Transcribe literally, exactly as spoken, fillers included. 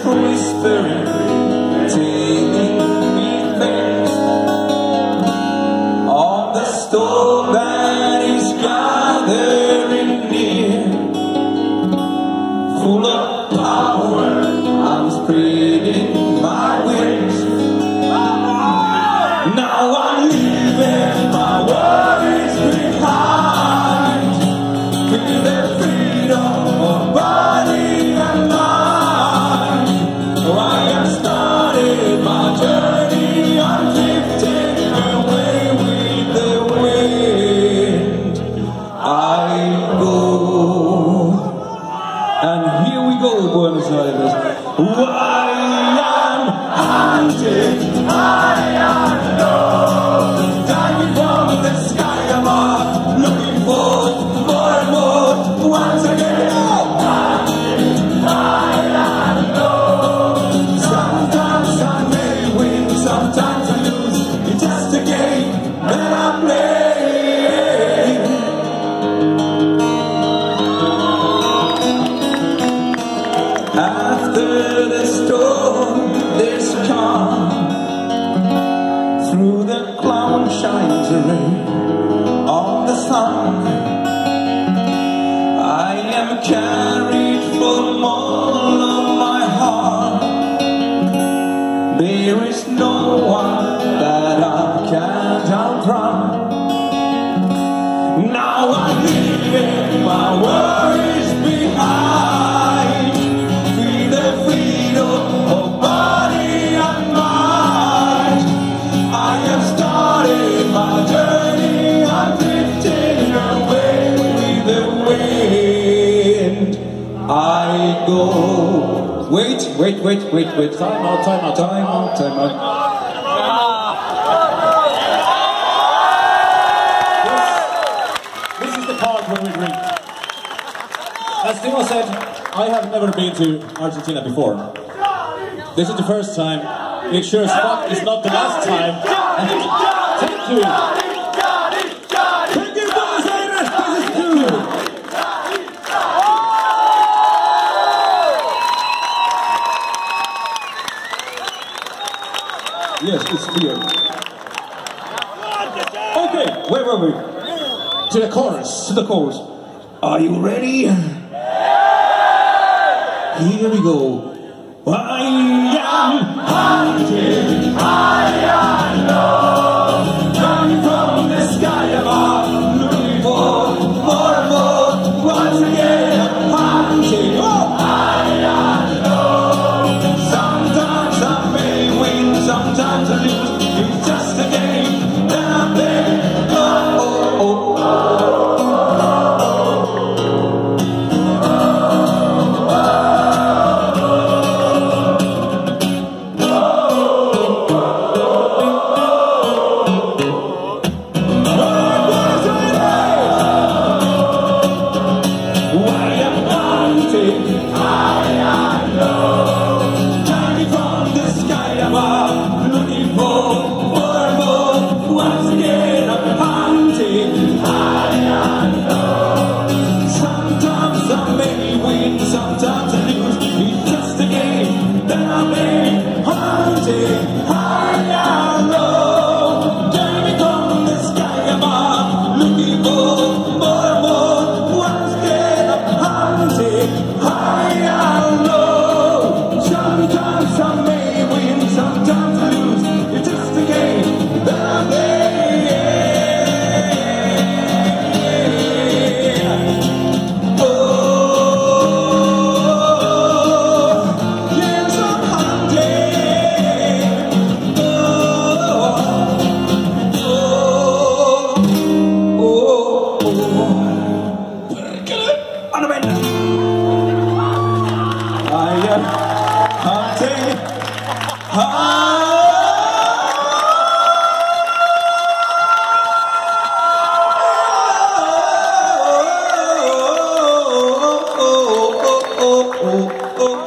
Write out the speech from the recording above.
whispering, telling me things on the storm that is gathering near. Full of power, I'm spreading my wings. Now I'm leaving my worries behind. Feel the freedom of body and mind. Oh, I have started my journey. I'm drifting away with the wind. I go. And here we go, Buenos Aires. I am hunted, I am lost. Diving from the sky above, looking for more and more. Once again, hunted, I am lost. Sometimes I may win, sometimes I lose. It's just a game that I play. After the storm, there's calm. Through the cloud shines a ray of the sun. I am carried from all of my heart. There is no one that I can't outrun. Now I'm leaving my worries behind. I go. Wait, wait, wait, wait, wait. Time out, time out, time out, time out. This, this is the part where we drink. As Timo said, I have never been to Argentina before. This is the first time. Make sure Spock is not the last time. Thank you. Thank you, Buenos Aires. This is cool. Yes, it's clear. Okay, where were we? To the chorus. To the chorus. Are you ready? Here we go. I am hunted, I am lost. Coming from the sky above, looking for more and more. Once again, I'm hunted. Oh! I am lost. Sometimes I may win, sometimes I lose. It's just a game that I play. Oh, oh, oh, oh. Sometimes I lose, it's just a game that I play. Hunting high and low, diving from the sky above, looking for more and more. Once again I'm hunting high and low. Sometimes I may win, sometimes I lose. It's just a game that I play. Hunting high.